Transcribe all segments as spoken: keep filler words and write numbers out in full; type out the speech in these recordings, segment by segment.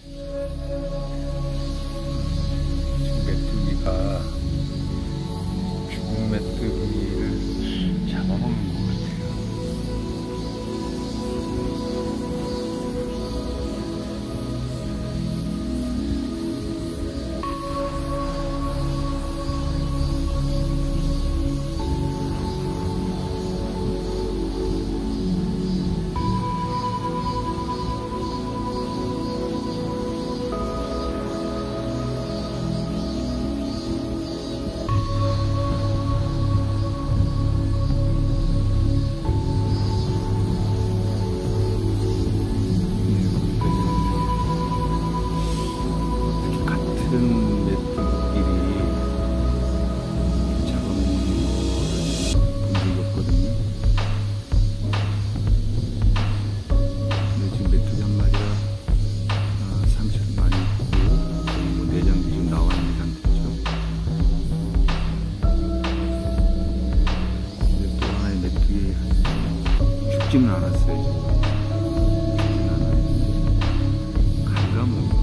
메뚜기가 죽은 메뚜기를 잡아먹는 것 같아요. 같은 메뚜기끼리 잡아먹는 본 적이 없거든요. 근데 지금 메뚜기 한 마리가 아, 상처를 많이 입고 뭐 내장도 좀 나와 있는 상태죠. 근데 또 하나의 메뚜기 죽지는 않았어요. 죽지는 않았는데 갉아먹는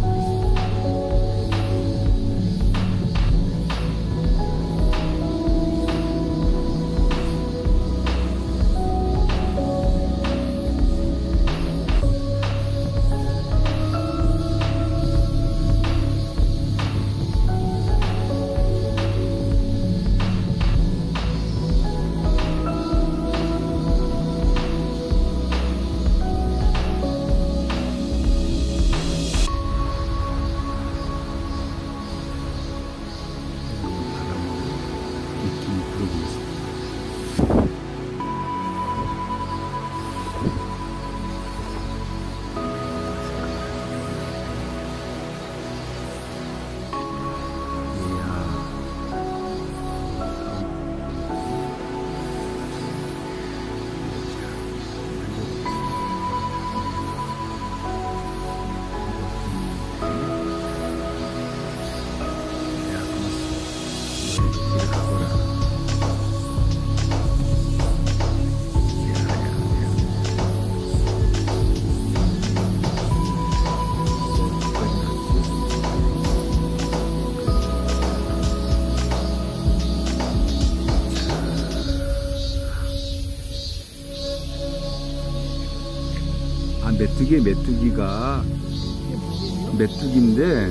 아, 메뚜기, 메뚜기가 메뚜기인데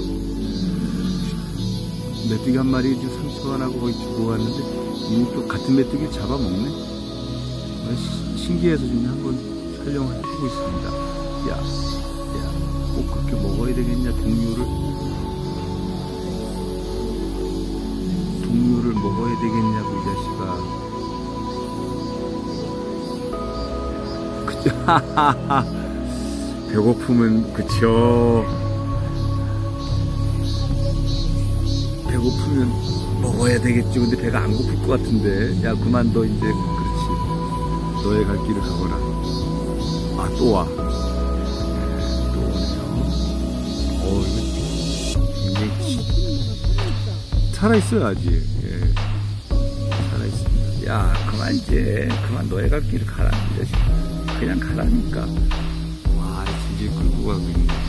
메뚜기 한 마리 지금 상처가 나고 거의 죽어갔는데 이미 또 같은 메뚜기를 잡아먹네. 신기해서 지금 한번 촬영을 해보고 있습니다. 야, 야, 꼭 그렇게 먹어야 되겠냐? 동류를 동류를 먹어야 되겠냐고 이 자식아. 배고프면 그쵸. 배고프면 먹어야 되겠죠. 근데 배가 안 고플 것 같은데. 야 그만둬 이제. 그렇지. 너의 갈 길을 가거라. 아 또 와. 또 오네요. 어 이거 굉장히 살아있어요 아직. 예. 살아있습니다. 야 그만 이제 그만 너의 갈 길을 가라 이 자식. 그냥 가라니까. 와, 이제 끌고 가고 있네.